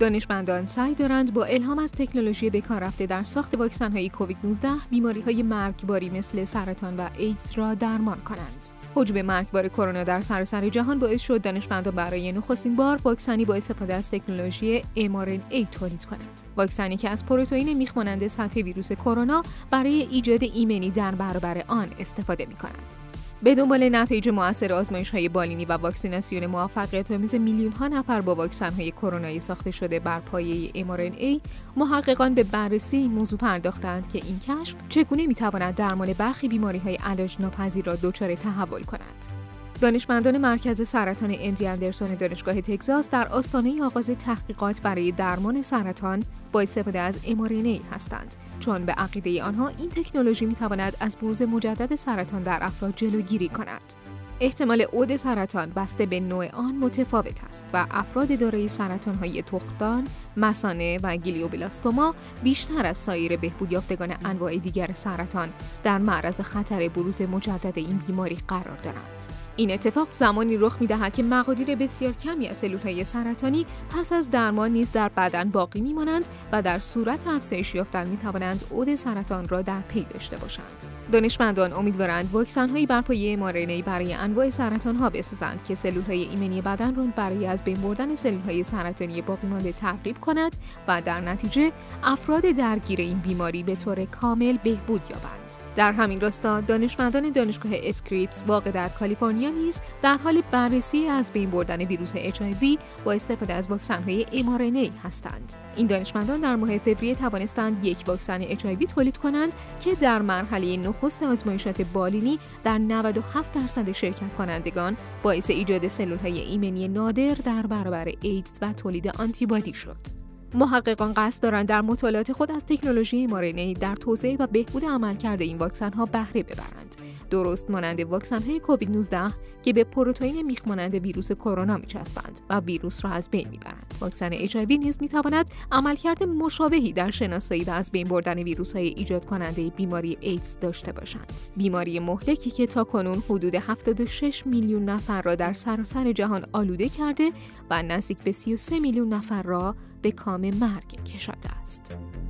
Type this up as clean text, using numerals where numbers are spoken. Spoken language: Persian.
دانشمندان سعی دارند با الهام از تکنولوژی بکار رفته در ساخت واکسن‌های کووید 19 بیماری‌های مرگباری مثل سرطان و ایدز را درمان کنند. حجم مرگبار کرونا در سراسر جهان باعث شد دانشمندان برای نخستین بار واکسنی با استفاده از تکنولوژی mRNA تولید کنند. واکسنی که از پروتئین میخ مانند سطح ویروس کرونا برای ایجاد ایمنی در برابر آن استفاده می‌کند. به دنبال نتایج مؤثر آزمایش‌های بالینی و واکسیناسیون موفقیت‌آمیز میلیون‌ها نفر با واکسن‌های کرونایی ساخته شده بر پایه mRNA، محققان به بررسی این موضوع پرداختند که این کشف چگونه می‌تواند درمان برخی بیماری‌های علاج‌ناپذیر را دچار تحول کند. دانشمندان مرکز سرطان MD اندرسون دانشگاه تگزاس در آستانه آغاز تحقیقات برای درمان سرطان با استفاده از mRNA هستند، چون به عقیده آنها این تکنولوژی می‌تواند از بروز مجدد سرطان در افراد جلوگیری کند. احتمال عود سرطان بسته به نوع آن متفاوت است و افراد دارای سرطان‌های تخمدان، مثانه و گلیوبلاستوما بیشتر از سایر بهبود یافتگان انواع دیگر سرطان در معرض خطر بروز مجدد این بیماری قرار دارند. این اتفاق زمانی رخ می‌دهد که مقادیر بسیار کمی از سلول‌های سرطانی پس از درمان نیز در بدن باقی می‌مانند و در صورت افزایش یافتن می‌توانند عود سرطان را در پی داشته باشند. دانشمندان امیدوارند واکسن‌هایی بر پایه mRNA برای انواع سرطان‌ها بسازند که سلول‌های ایمنی بدن را برای از بین بردن سلول‌های سرطانی باقی مانده ترغیب کند و در نتیجه افراد درگیر این بیماری به طور کامل بهبود یابند. در همین راستا دانشمندان دانشگاه اسکریپس واقع در کالیفرنیا نیز در حال بررسی از بین بردن ویروس HIV با استفاده از واکسن‌های mRNA هستند. این دانشمندان در ماه فوریه توانستند یک واکسن HIV تولید کنند که در مرحله نخست آزمایشات بالینی در 97% شرکت کنندگان باعث ایجاد سلول‌های ایمنی نادر در برابر ایدز و تولید آنتیبادی شد. محققان قصد دارند در مطالعات خود از تکنولوژی mRNA در توسعه و بهبود عملکرد این واکسن‌ها بهره ببرند، درست مانند واکسن‌های کووید 19 که به پروتئین میخ مانند ویروس کرونا می‌چسبند و ویروس را از بین می‌برند. واکسن HIV نیز می‌تواند عملکرد مشابهی در شناسایی و از بین بردن ویروس‌های ایجاد کننده بیماری ایدز داشته باشند. بیماری مهلکی که تاکنون حدود 76 میلیون نفر را در سراسر جهان آلوده کرده و نزدیک به 33 میلیون نفر را به کام مرگ کشانده است.